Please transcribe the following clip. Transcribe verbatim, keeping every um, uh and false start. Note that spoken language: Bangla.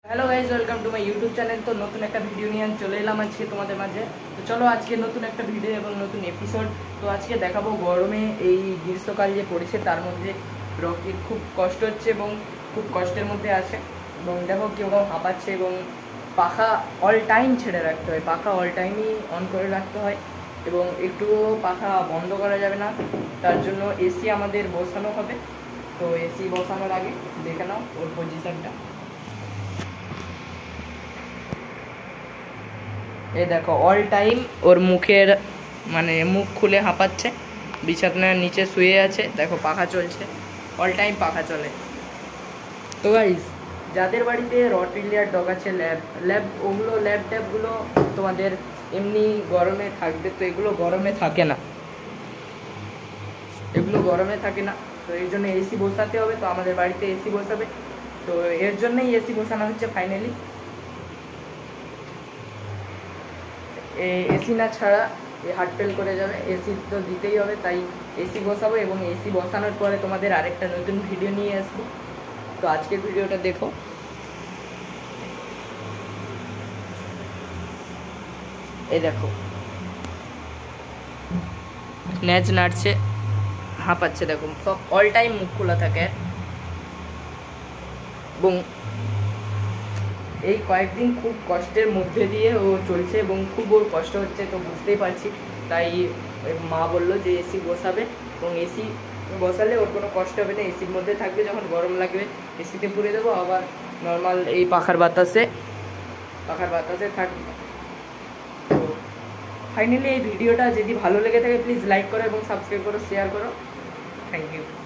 Hello guys, welcome to my YouTube channel. তো নতুন একটা ভিডিও নিয়ে চলে এলাম আজকে তোমাদের মাঝে। তো চলো আজকে নতুন একটা ভিডিও এবং নতুন এপিসোড। তো আজকে দেখাবো গরমে এই গ্রীষ্মকাল যে পড়েছে তার মধ্যে রকির খুব কষ্ট হচ্ছে এবং খুব কষ্টের মধ্যে আছে। এবং দেখো কীরকম হাঁপাচ্ছে এবং পাখা অল টাইম ছেড়ে রাখতে হয়, পাখা অল টাইমই অন করে রাখতে হয় এবং একটুও পাখা বন্ধ করা যাবে না। তার জন্য এসি আমাদের বসানো হবে। তো এসি বসানোর আগে দেখে নাও ওর পজিশনটা। এই দেখো অল টাইম ওর মুখের মানে মুখ খুলে হাঁপাচ্ছে, বিছানার নিচে শুয়ে আছে, দেখো পাখা চলছে, অল টাইম পাখা চলে। তো গাইজ, যাদের বাড়িতে রটরিলিয়ার ডগ আছে, ল্যাব ল্যাব ওগুলো ল্যাব ট্যাবগুলো তোমাদের এমনি গরমে থাকবে, তো এগুলো গরমে থাকে না, এগুলো গরমে থাকে না। তো এই জন্য এসি বসাতে হবে। তো আমাদের বাড়িতে এসি বসাবে, তো এর জন্যই এসি বসানো হচ্ছে ফাইনালি। এসি না ছাড়া এ হার্ট ফেল করে যাবে, এসি তো দিতেই হবে, তাই এসি বসাবো এবং এসি বসানোর পরে তোমাদের আরেকটা নতুন ভিডিও নিয়ে আসবো। তো আজকের ভিডিওটা দেখো। এই দেখো ন্যাচ নাড়ছে, হাঁপাচ্ছে, দেখো সব অল টাইম মুখ খোলা থাকে এবং এই কয়েকদিন খুব কষ্টের মধ্যে দিয়ে ও চলছে এবং খুব ওর কষ্ট হচ্ছে, তো বুঝতেই পারছি। তাই মা বললো যে এসি বসাবে এবং এসি বসালে ওর কোনো কষ্ট হবে না, এসির মধ্যে থাকবে, যখন গরম লাগবে এসিতে পুরে দেবো, আবার নর্মাল এই পাখার বাতাসে পাখার বাতাসে থাকবে। তো ফাইনালি এই ভিডিওটা যদি ভালো লেগে থাকে প্লিজ লাইক করো এবং সাবস্ক্রাইব করো, শেয়ার করো। Thank you.